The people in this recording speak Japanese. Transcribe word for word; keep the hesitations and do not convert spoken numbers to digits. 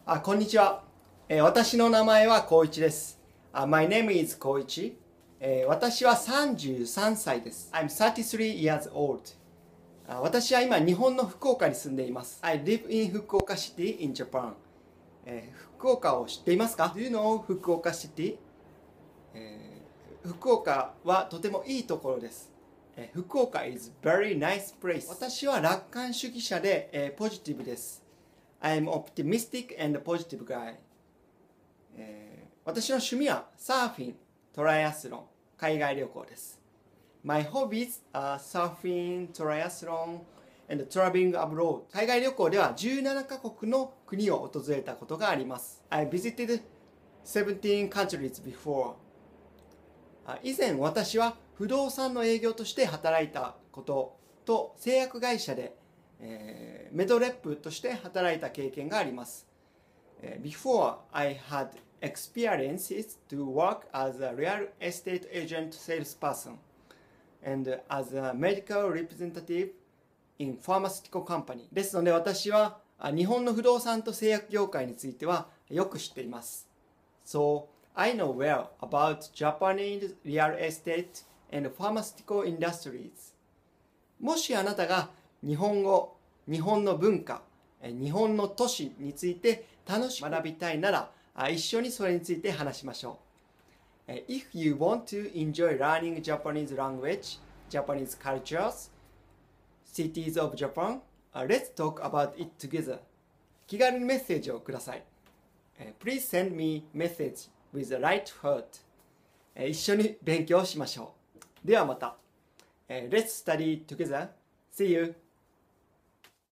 あ、こんにちは。えー私の名前は光一です。あ My name is 光一。えー私はさんじゅうさんさいです。I'm thirty-three years old. あ私は今、日本の福岡に住んでいます。I live in 福岡 City in Japan. えー福岡を知っていますか？ Do you know 福岡 City? えー福岡はとてもいいところです。えー福岡 is very nice place. 私は楽観主義者で、えーポジティブです。I'm optimistic and positive guy. えー私の趣味はサーフィン、トライアスロン、海外旅行です。My hobbies are surfing, triathlon, and traveling abroad. 海外旅行ではじゅうななカ国の国を訪れたことがあります。I visited seventeen countries before. あ以前私は不動産の営業として働いたことと製薬会社で、えーメドレップとして働いた経験があります。えー Before I had experiences to work as a real estate agent salesperson and as a medical representative in pharmaceutical company. ですので私はあ日本の不動産と製薬業界についてはよく知っています。So, I know well about Japanese real estate and pharmaceutical industries. もしあなたが日本語、日本の文化、え日本の都市について楽しく学びたいなら、あ一緒にそれについて話しましょう。え If you want to enjoy learning Japanese language, Japanese cultures, cities of Japan, uh, let's talk about it together. 気軽にメッセージをください。え Please send me message with a right heart. え一緒に勉強しましょう。ではまた。え Let's study together. See you!